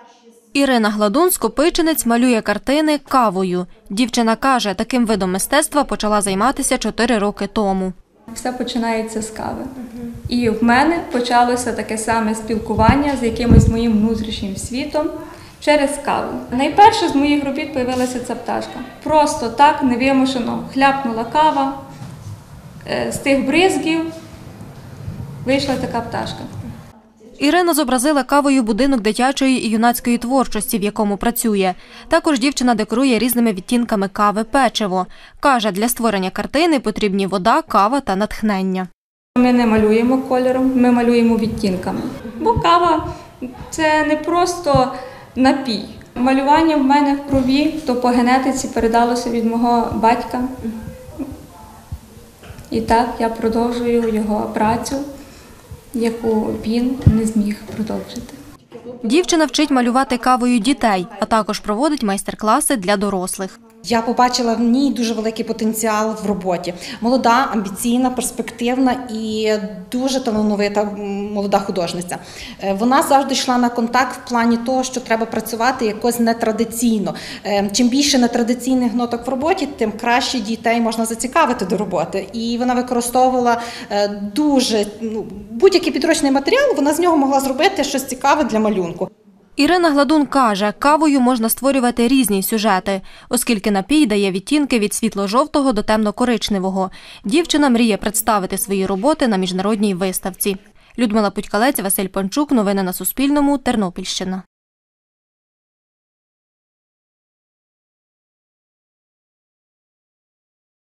Ірина Гладун, скопичинець, малює картини кавою. Дівчина каже, таким видом мистецтва почала займатися 4 роки тому. Все починається з кави. І в мене почалося таке саме спілкування з якимось моїм внутрішнім світом через каву. Найперше з моїх робіт з'явилася ця пташка. Просто так, невимушено, хляпнула кава, з тих бризгів вийшла така пташка. Ірина зобразила кавою будинок дитячої і юнацької творчості, в якому працює. Також дівчина декорує різними відтінками кави печиво. Каже, для створення картини потрібні вода, кава та натхнення. Ми не малюємо кольором, ми малюємо відтінками. Бо кава – це не просто напій. Малювання в мене в крові, то по генетиці передалося від мого батька. І так я продовжую його працю, яку він не зміг продовжити. Дівчина вчить малювати кавою дітей, а також проводить майстер-класи для дорослих. Я побачила в ній дуже великий потенціал в роботі. Молода, амбіційна, перспективна і дуже талановита молода художниця. Вона завжди йшла на контакт в плані того, що треба працювати якось нетрадиційно. Чим більше нетрадиційних ноток в роботі, тим краще дітей можна зацікавити до роботи. І вона використовувала будь-який підручний матеріал, вона з нього могла зробити щось цікаве для малюнку. Ірина Гладун каже, кавою можна створювати різні сюжети, оскільки напій дає відтінки від світло-жовтого до темно-коричневого. Дівчина мріє представити свої роботи на міжнародній виставці. Людмила Путькалець, Василь Панчук. Новини на Суспільному. Тернопільщина.